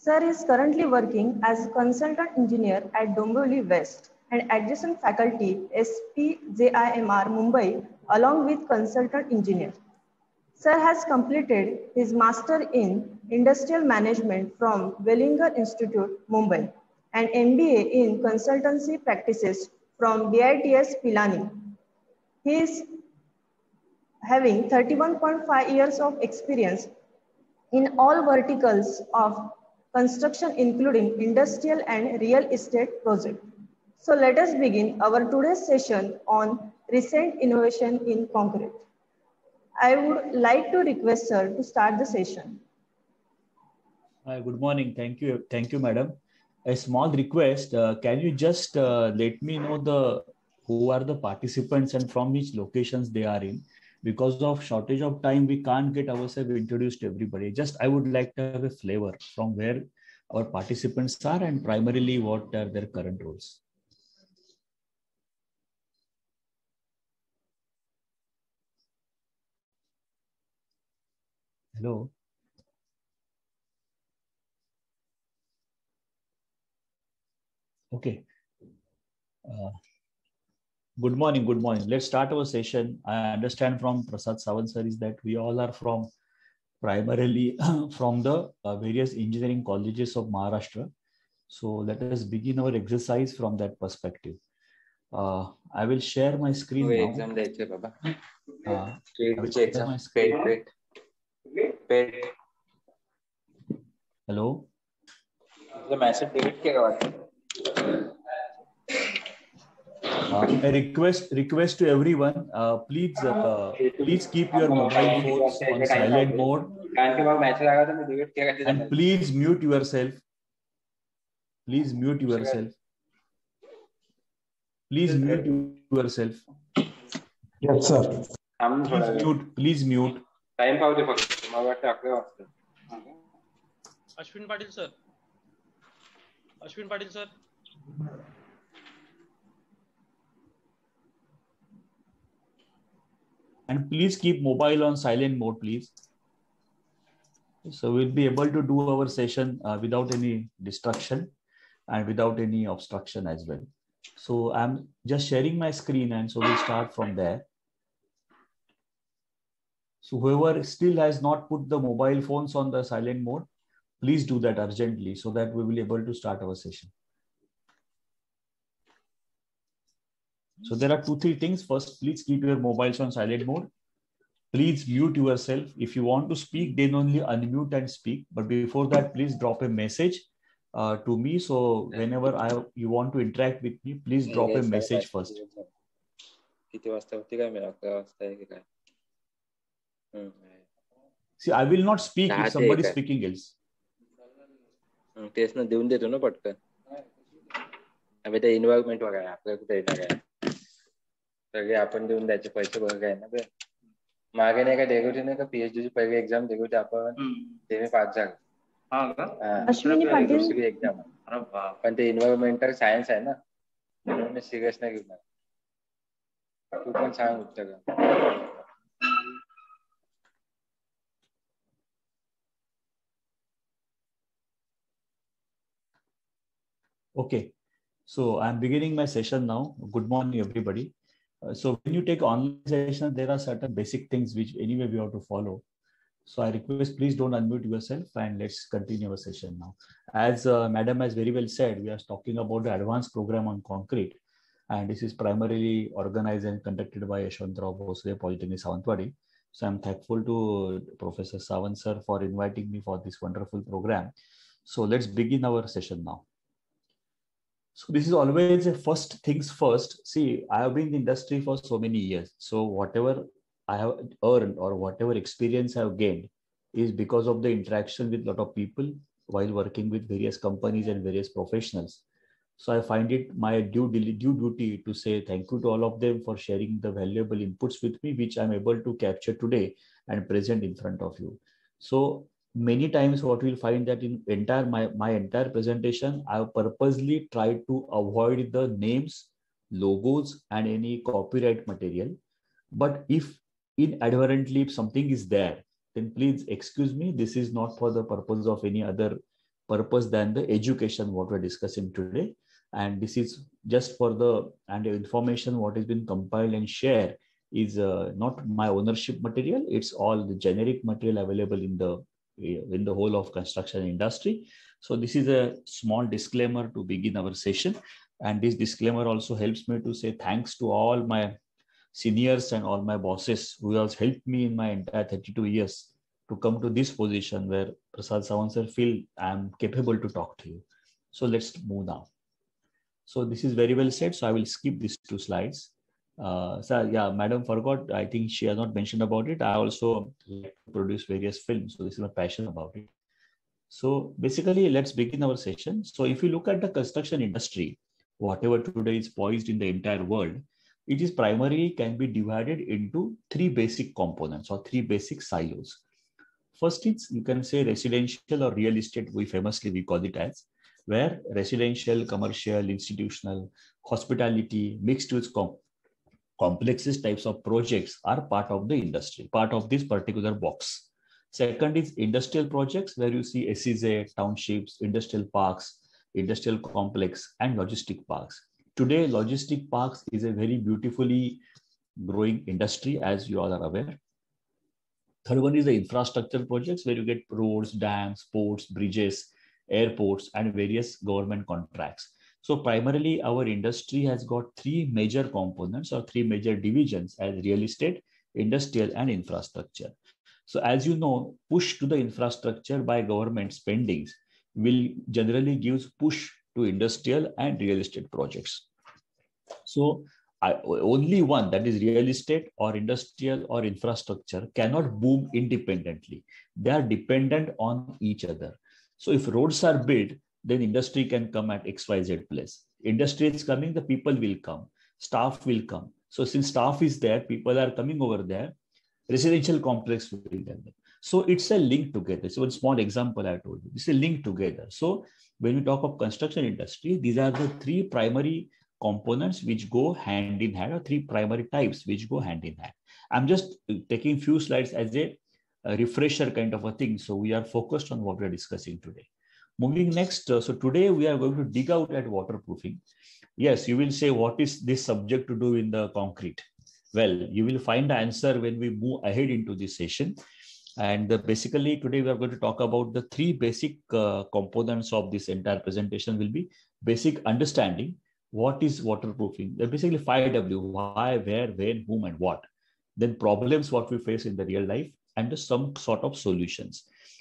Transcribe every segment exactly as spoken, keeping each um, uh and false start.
Sir is currently working as a consultant engineer at Dombivli West and adjacent faculty S P J I M R Mumbai along with consultant engineer. Sir has completed his master in industrial management from Wellinger Institute, Mumbai and M B A in consultancy practices from B I T S Pilani. He is having thirty-one point five years of experience in all verticals of construction, including industrial and real estate projects. So let us begin our today's session on recent innovation in concrete. I would like to request sir to start the session. Hi, good morning. Thank you. Thank you, madam. A small request. Uh, can you just uh, let me know the who are the participants and from which locations they are in? Because of shortage of time, we can't get ourselves introduced to everybody. Just I would like to have a flavor from where our participants are and primarily what are their current roles. Hello. Okay. Uh, good morning. Good morning. Let's start our session. I understand from Prasad Sawant sir is that we all are from primarily from the uh, various engineering colleges of Maharashtra. So let us begin our exercise from that perspective. Uh, I will share my screen now. Exam देखे बाबा. Uh, Which exam? my screen. Wait, wait, wait. Hello. The message delete किया Uh, a request request to everyone. Uh, please uh, please keep your mobile phones on silent mode. And please mute yourself. Please mute yourself. Please mute yourself. Yes, sir. Please mute. Please mute. Time पाव दे फक्त. मला वाटतं अकरा वाजता. Ashwin Patil sir. Ashwin Patil sir. And please keep mobile on silent mode, please. So we'll be able to do our session uh, without any distraction and without any obstruction as well. So I'm just sharing my screen and so we'll start from there. So whoever still has not put the mobile phones on the silent mode, please do that urgently so that we will be able to start our session. So there are two, three things. First, please keep your mobiles on silent mode. Please mute yourself. If you want to speak, then only unmute and speak. But before that, please drop a message uh, to me. So whenever I you want to interact with me, please drop a message first. See, I will not speak if somebody is speaking else. तेच ना देऊन देतो ना पटकन. अबे ते involvement वगैरे आपल्याला कुठे येणार आहे. सगळे आपण देऊन द्यायचे पैसे वगैरे आहे ना ते. मागे नाही का डेगोटी नाही का पीएचडी ची पहिली एक्झाम डेगोटी आपण ते मी पास झालो. हां का? अश्विनी पाटील. दुसरी एक्झाम. अरे बाप. पण ते इन्व्हायरमेंटल सायन्स आहे ना. म्हणून मी सिरियस नाही घेतला. तू पण सांग उत्तर. Okay, so I'm beginning my session now. Good morning, everybody. Uh, so when you take online session, there are certain basic things which anyway we have to follow. So I request, please don't unmute yourself and let's continue our session now. As uh, Madam has very well said, we are talking about the advanced program on concrete. And this is primarily organized and conducted by Yashwantrao Bhosle Polytechnic Sawantwadi. So I'm thankful to Professor Sawant sir for inviting me for this wonderful program. So let's begin our session now. So this is always a first things first. See, I have been in the industry for so many years. So whatever I have earned or whatever experience I have gained is because of the interaction with a lot of people while working with various companies and various professionals. So I find it my due, due duty to say thank you to all of them for sharing the valuable inputs with me, which I'm able to capture today and present in front of you. So many times what we'll find that in entire my, my entire presentation, I have purposely tried to avoid the names, logos, and any copyright material. But if inadvertently if something is there, then please excuse me. This is not for the purpose of any other purpose than the education what we're discussing today. And this is just for the, and the information what has been compiled and shared is uh, not my ownership material. It's all the generic material available in the in the whole of construction industry. So this is a small disclaimer to begin our session. And this disclaimer also helps me to say thanks to all my seniors and all my bosses who have helped me in my entire thirty-two years to come to this position where Prasad Sawant sir feel I'm capable to talk to you. So let's move now. So this is very well said. So I will skip these two slides. Uh, so yeah, Madam forgot. I think she has not mentioned about it. I also like to produce various films. So this is my passion about it. So basically, let's begin our session. So if you look at the construction industry, whatever today is poised in the entire world, it is primarily can be divided into three basic components or three basic silos. First, it's you can say residential or real estate. We famously we call it as, where residential, commercial, institutional, hospitality, mixed use com complexes types of projects are part of the industry, part of this particular box. Second is industrial projects, where you see S E Z, townships, industrial parks, industrial complex, and logistic parks. Today, logistic parks is a very beautifully growing industry, as you all are aware. Third one is the infrastructure projects, where you get roads, dams, ports, bridges, airports, and various government contracts. So primarily, our industry has got three major components or three major divisions as real estate, industrial, and infrastructure. So as you know, push to the infrastructure by government spendings will generally give push to industrial and real estate projects. So I, only one, that is real estate or industrial or infrastructure, cannot boom independently. They are dependent on each other. So if roads are built, then industry can come at X Y Z place. Industry is coming, the people will come, staff will come. So since staff is there, people are coming over there, residential complex will develop. So it's a link together. So one small example I told you, it's a link together. So when we talk of construction industry, these are the three primary components which go hand in hand, or three primary types which go hand in hand. I'm just taking few slides as a, a refresher kind of a thing. So we are focused on what we're discussing today. Moving next, uh, so today we are going to dig out at waterproofing. Yes, you will say, what is this subject to do in the concrete? Well, you will find the answer when we move ahead into this session. And uh, basically today we are going to talk about the three basic uh, components of this entire presentation. Will be basic understanding, what is waterproofing? They're basically five W, why, where, when, whom, and what. Then problems, what we face in the real life, and some sort of solutions.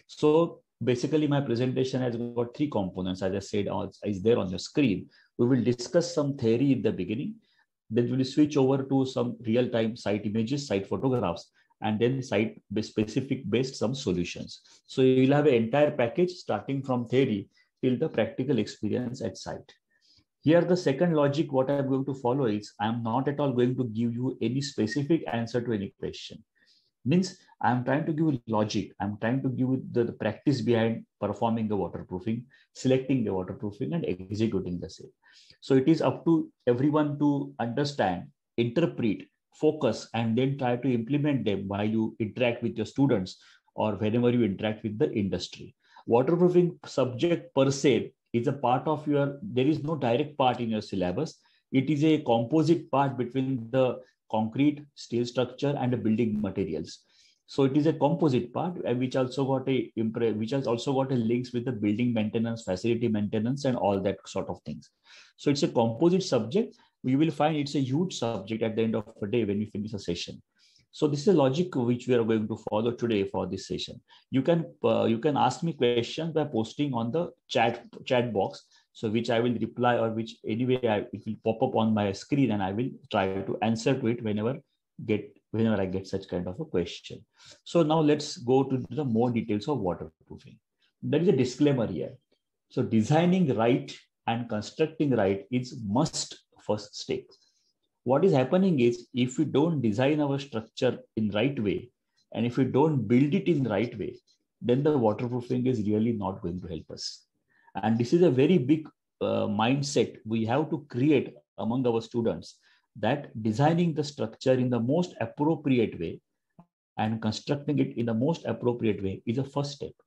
So basically my presentation has got three components, as I said, is there on your screen. We will discuss some theory in the beginning. Then we will switch over to some real-time site images, site photographs, and then site specific based some solutions. So you will have an entire package starting from theory till the practical experience at site. Here, the second logic, what I'm going to follow is, I'm not at all going to give you any specific answer to any question. Means I'm trying to give you logic. I'm trying to give you the, the practice behind performing the waterproofing, selecting the waterproofing, and executing the same. So it is up to everyone to understand, interpret, focus, and then try to implement them while you interact with your students or whenever you interact with the industry. Waterproofing subject per se is a part of your, there is no direct part in your syllabus. It is a composite part between the concrete, steel structure, and the building materials. So it is a composite part, which also got a which has also got a links with the building maintenance, facility maintenance, and all that sort of things. So it's a composite subject. We will find it's a huge subject at the end of the day when we finish a session. So this is a logic which we are going to follow today for this session. You can uh, you can ask me questions by posting on the chat chat box, so which I will reply, or which anyway I, it will pop up on my screen, and I will try to answer to it whenever get whenever I get such kind of a question. So now let's go to the more details of waterproofing. There is a disclaimer here. So designing right and constructing right is must first step. What is happening is, if we don't design our structure in right way, and if we don't build it in the right way, then the waterproofing is really not going to help us. And this is a very big uh, mindset we have to create among our students, that designing the structure in the most appropriate way and constructing it in the most appropriate way is a first step.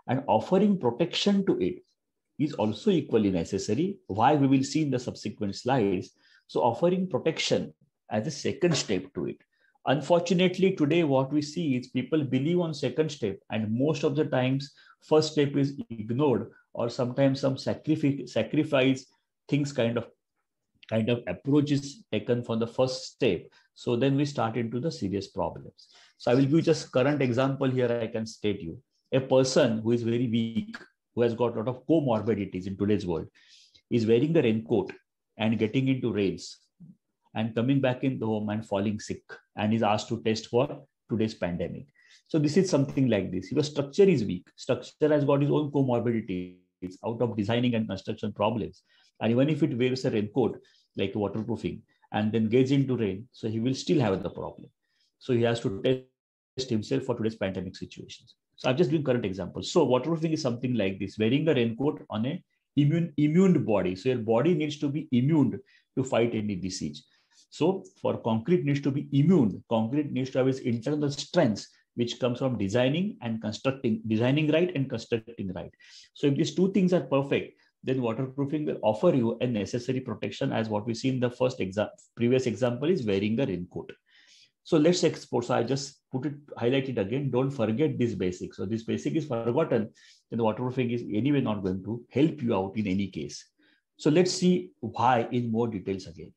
and offering protection to it is also equally necessary. Why, we will see in the subsequent slides. So offering protection as a second step to it. Unfortunately, today what we see is people believe on second step, and most of the times first step is ignored, or sometimes some sacrifice, sacrifice things kind of kind of approach is taken for the first step. So then we start into the serious problems. So I will give just current example here. I can state you a person who is very weak, who has got a lot of comorbidities in today's world, is wearing a raincoat and getting into rains and coming back in the home and falling sick, and is asked to test for today's pandemic. So this is something like this. Your structure is weak. Structure has got its own comorbidities out of designing and construction problems. And even if it wears a raincoat, like waterproofing, and then gets into rain, so he will still have the problem. So he has to test himself for today's pandemic situations. So I'm just giving current examples. So waterproofing is something like this, wearing a raincoat on a immune, immune body. So your body needs to be immune to fight any disease. So for concrete needs to be immune. Concrete needs to have its internal strengths, which comes from designing and constructing, designing right and constructing right. So if these two things are perfect, then waterproofing will offer you a necessary protection, as what we see in the first example, previous example is wearing a raincoat. So let's explore. So I just put it, highlight it again. Don't forget this basic. So this basic is forgotten, then the waterproofing is anyway not going to help you out in any case. So let's see why in more details again.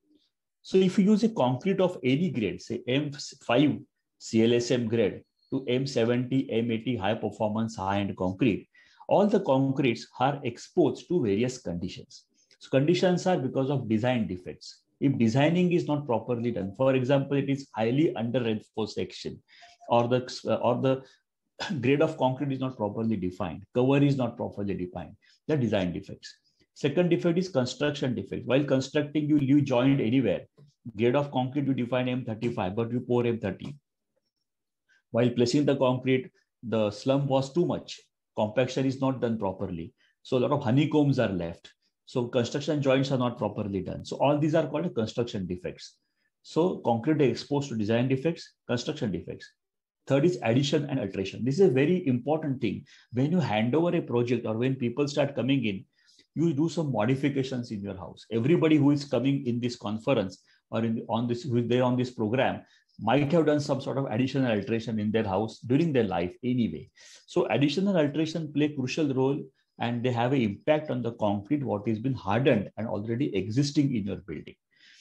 So if you use a concrete of any grade, say M five C L S M grade to M seventy, M eighty high performance high-end concrete, all the concretes are exposed to various conditions. So conditions are because of design defects. If designing is not properly done, for example, it is highly under reinforced section, or the uh, or the grade of concrete is not properly defined, cover is not properly defined, the design defects. Second defect is construction defect. While constructing, you leave joint anywhere. Grade of concrete you define M thirty-five, but you pour M thirty. While placing the concrete, the slump was too much. Compaction is not done properly. So a lot of honeycombs are left. So construction joints are not properly done. So all these are called construction defects. So concrete is exposed to design defects, construction defects. Third is addition and alteration. This is a very important thing. When you hand over a project, or when people start coming in, you do some modifications in your house. Everybody who is coming in this conference or in on this, who is there on this program, might have done some sort of additional alteration in their house during their life anyway. So additional alteration play a crucial role, and they have an impact on the concrete, what has been hardened and already existing in your building.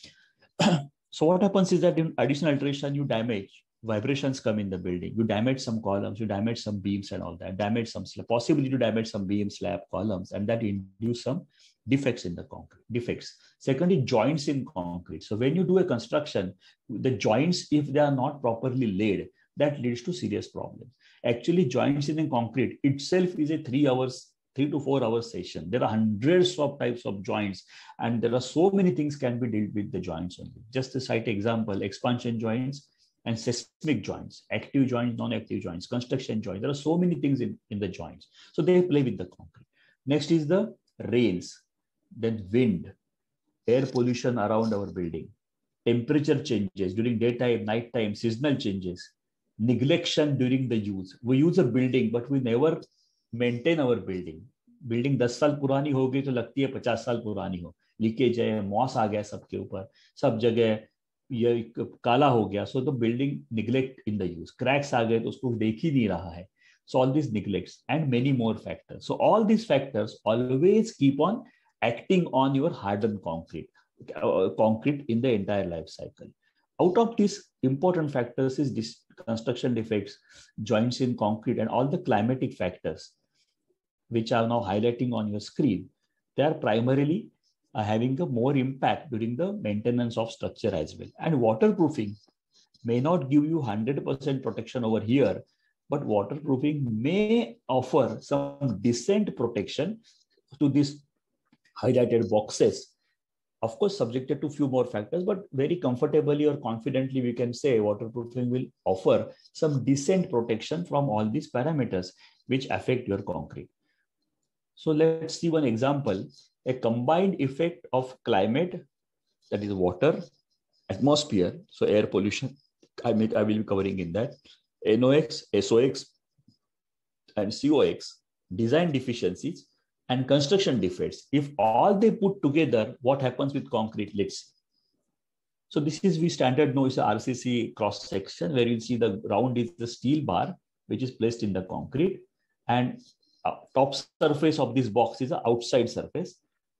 So what happens is that in additional alteration, you damage, vibrations come in the building, you damage some columns, you damage some beams and all that, damage some slab, possibly to damage some beam, slab, columns, and that induce some defects in the concrete, defects. Secondly, joints in concrete. So when you do a construction, the joints, if they are not properly laid, that leads to serious problems. Actually, joints in concrete itself is a three hours, three to four hours session. There are hundreds of types of joints, and there are so many things can be dealt with the joints only. Just to cite example, expansion joints and seismic joints, active joints, non-active joints, construction joints. There are so many things in, in the joints. So they play with the concrete. Next is the rails, then wind, air pollution around our building, temperature changes during daytime, nighttime, seasonal changes, neglection during the use. We use a building, but we never maintain our building. Building दस साल पुरानी हो गई तो लगती है पचास साल पुरानी हो. लीकेज है, मॉस आ गया सबके ऊपर, सब जगह ये काला हो गया. So the building neglect in the use. Cracks आ गए तो उसको देख ही नहीं रहा है. So all these neglects and many more factors. So all these factors always keep on acting on your hardened concrete, uh, concrete in the entire life cycle. Out of these important factors is this construction defects, joints in concrete, and all the climatic factors, which are now highlighting on your screen. They are primarily uh, having a more impact during the maintenance of structure as well. And waterproofing may not give you one hundred percent protection over here, but waterproofing may offer some decent protection to these highlighted boxes. Of course, subjected to few more factors, but very comfortably or confidently, we can say waterproofing will offer some decent protection from all these parameters which affect your concrete. So let's see one example, a combined effect of climate, that is water, atmosphere, so air pollution, I, mean, I will be covering in that, N O X, S O X, and C O X, design deficiencies, and construction defects. If all they put together, what happens with concrete? Let's see. So this is we standard know is a R C C cross section where you see the round is the steel bar which is placed in the concrete, and uh, top surface of this box is the outside surface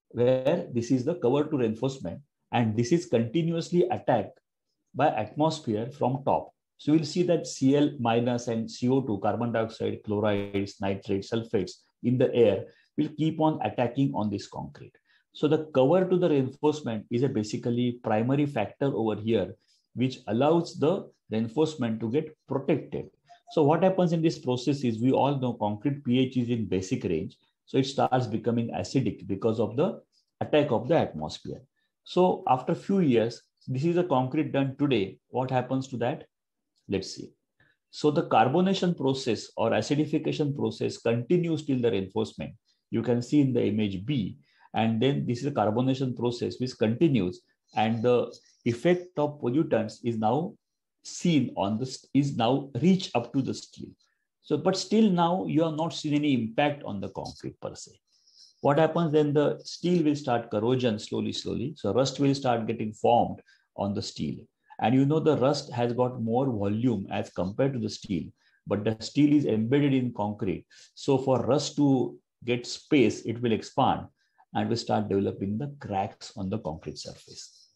where this is the cover to reinforcement, and this is continuously attacked by atmosphere from top. So you will see that C L minus and C O two, carbon dioxide, chlorides, nitrates, sulfates in the air will keep on attacking on this concrete. So the cover to the reinforcement is a basically primary factor over here, which allows the reinforcement to get protected. So what happens in this process is we all know concrete pH is in basic range. So it starts becoming acidic because of the attack of the atmosphere. So after a few years, this is a concrete done today. What happens to that? Let's see. So the carbonation process or acidification process continues till the reinforcement. You can see in the image B. And then this is a carbonation process which continues, and the effect of pollutants is now seen on the is now reach up to the steel. So, but still now you have not seen any impact on the concrete per se. What happens then? The steel will start corrosion slowly, slowly. So rust will start getting formed on the steel. And you know the rust has got more volume as compared to the steel, but the steel is embedded in concrete. So for rust to get space, it will expand and will start developing the cracks on the concrete surface.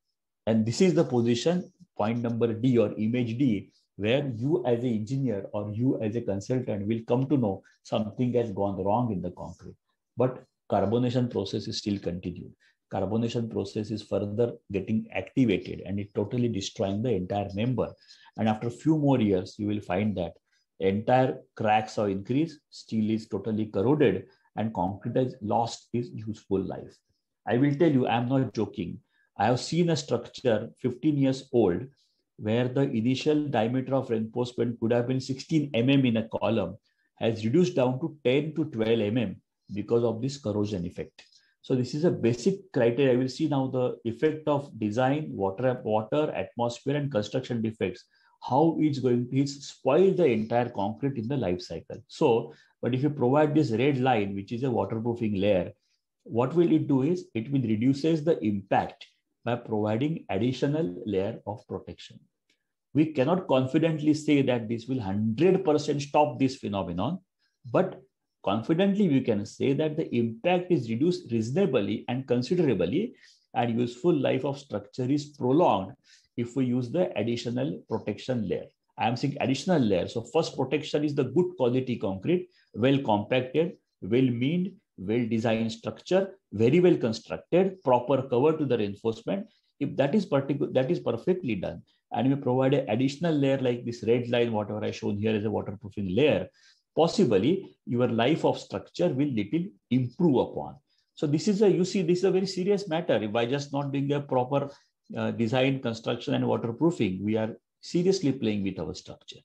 And this is the position, point number D or image D, where you as an engineer or you as a consultant will come to know something has gone wrong in the concrete. But carbonation process is still continued. Carbonation process is further getting activated and it totally destroying the entire member. And after a few more years, you will find that entire cracks are increased, steel is totally corroded, and concrete has lost its useful life. I will tell you, I'm not joking. I have seen a structure fifteen years old where the initial diameter of reinforcement could have been sixteen millimeters in a column, has reduced down to ten to twelve millimeters because of this corrosion effect. So this is a basic criteria. I will see now the effect of design, water, water, atmosphere, and construction defects, how it's going to spoil the entire concrete in the life cycle. So, but if you provide this red line, which is a waterproofing layer, what will it do is it will reduces the impact by providing additional layer of protection. We cannot confidently say that this will one hundred percent stop this phenomenon, but confidently we can say that the impact is reduced reasonably and considerably, and useful life of structure is prolonged if we use the additional protection layer. I am saying additional layer. So first protection is the good quality concrete, well compacted, well meaned, well designed structure, very well constructed, proper cover to the reinforcement. If that is particular, that is perfectly done, and we provide an additional layer like this red line, whatever I shown here is a waterproofing layer, possibly your life of structure will little improve upon. So this is a, you see, this is a very serious matter. By just not doing a proper uh, design, construction, and waterproofing, we are seriously playing with our structure.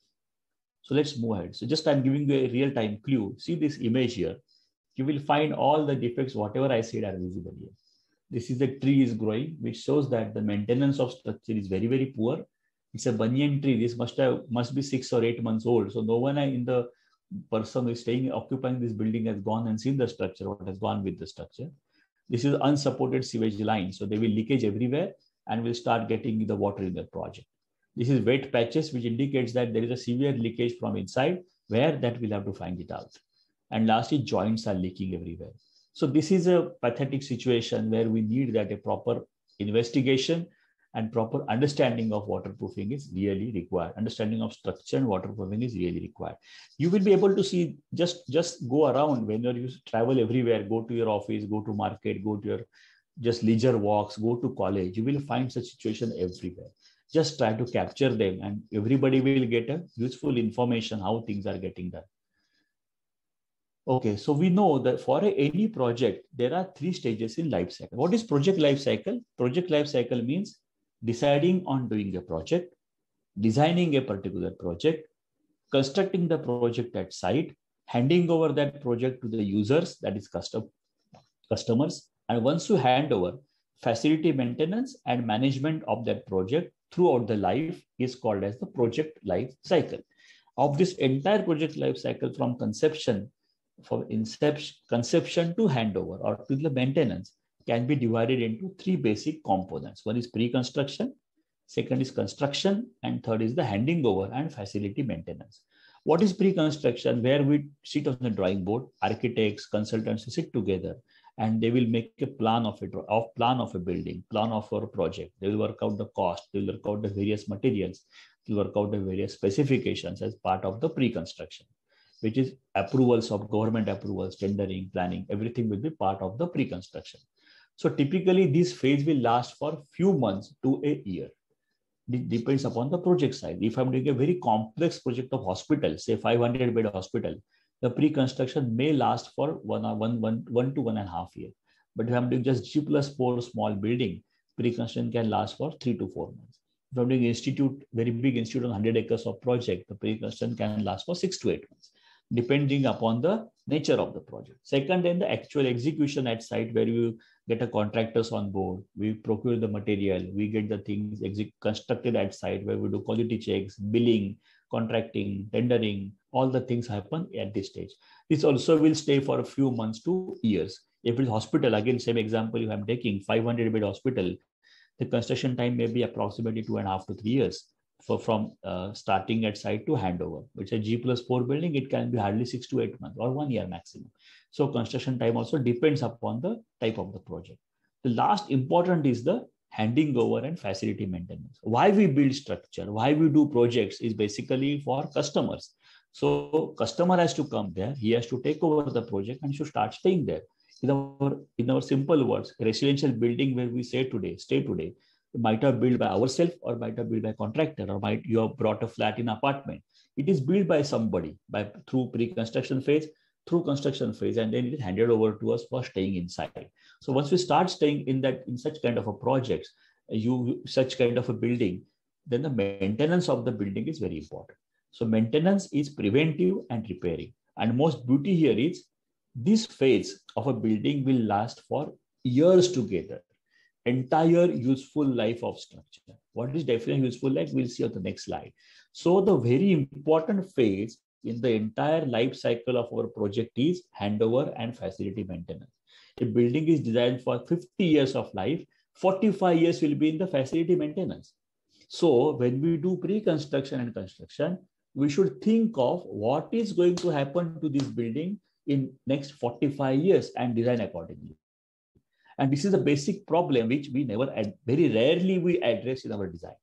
So let's move ahead. So just I'm giving you a real-time clue. See this image here. You will find all the defects, whatever I said, are visible here. This is a tree is growing, which shows that the maintenance of structure is very, very poor. It's a banyan tree. This must have must be six or eight months old. So no one in the person who is staying, occupying this building has gone and seen the structure, what has gone with the structure. This is unsupported sewage line. So they will leakage everywhere and will start getting the water in the project. This is wet patches, which indicates that there is a severe leakage from inside, where that we'll have to find it out. And lastly, joints are leaking everywhere. So this is a pathetic situation where we need that a proper investigation and proper understanding of waterproofing is really required. Understanding of structure and waterproofing is really required. You will be able to see, just, just go around when you travel everywhere, go to your office, go to market, go to your just leisure walks, go to college. You will find such situation everywhere. Just try to capture them and everybody will get a useful information how things are getting done. Okay, so we know that for a, any project, there are three stages in life cycle. What is project life cycle? Project life cycle means deciding on doing a project, designing a particular project, constructing the project at site, handing over that project to the users, that is custom, customers. And once you hand over, facility maintenance and management of that project throughout the life is called as the project life cycle. of this entire project life cycle from conception, from inception, conception to handover or to the maintenance can be divided into three basic components. One is pre-construction, second is construction, and third is the handing over and facility maintenance. What is pre-construction? Where we sit on the drawing board, architects, consultants sit together, and they will make a plan of it, of plan of a building, plan of a project. They will work out the cost, they will work out the various materials, they will work out the various specifications as part of the pre-construction, which is approvals of government approvals, tendering, planning, everything will be part of the pre-construction. So typically this phase will last for few months to a year. It depends upon the project size. If I'm doing a very complex project of hospital, say five hundred bed hospital, the pre-construction may last for one, one, one, one to one and a half year. But if I'm doing just G plus four small building, pre-construction can last for three to four months. If I'm doing institute, very big institute on one hundred acres of project, the pre-construction can last for six to eight months, depending upon the nature of the project. Second, then the actual execution at site, where you get a contractors on board, we procure the material, we get the things constructed at site, where we do quality checks, billing, contracting, tendering, all the things happen at this stage. This also will stay for a few months to years. If it's hospital, again, same example if I'm taking five hundred bed hospital, the construction time may be approximately two and a half to three years. For from uh, starting at site to handover, which is a G plus four building, it can be hardly six to eight months or one year maximum. So construction time also depends upon the type of the project. The last important is the handing over and facility maintenance. Why we build structure, why we do projects is basically for customers. So customer has to come there, he has to take over the project and should start staying there. In our, in our simple words, residential building where we say today, stay today, might have built by ourselves or might have built by contractor, or might you have brought a flat in apartment. It is built by somebody by through pre-construction phase, through construction phase, and then it is handed over to us for staying inside. So once we start staying in that, in such kind of a project, you such kind of a building, then the maintenance of the building is very important. So maintenance is preventive and repairing. And most beauty here is this phase of a building will last for years together. Entire useful life of structure. What is definitely useful life? We'll see on the next slide. So the very important phase in the entire life cycle of our project is handover and facility maintenance. A building is designed for fifty years of life, forty-five years will be in the facility maintenance. So when we do pre-construction and construction, we should think of what is going to happen to this building in next forty-five years and design accordingly. And this is a basic problem which we never, very rarely we address in our design.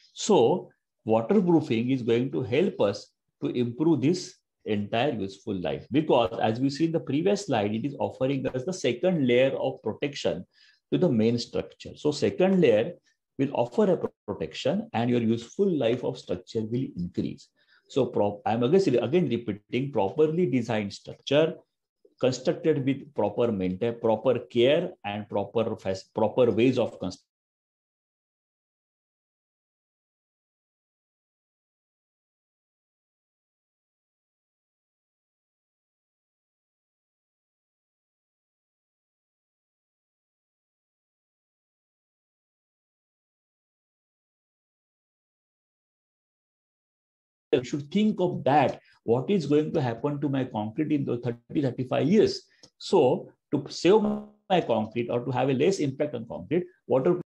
So waterproofing is going to help us to improve this entire useful life, because as we see in the previous slide, it is offering us the second layer of protection to the main structure. So second layer will offer a protection and your useful life of structure will increase. So prop, I'm again, again repeating, properly designed structure constructed with proper maintenance, proper care and proper, proper ways of construction. You should think of that. What is going to happen to my concrete in the thirty, thirty-five years? So to save my concrete or to have a less impact on concrete, water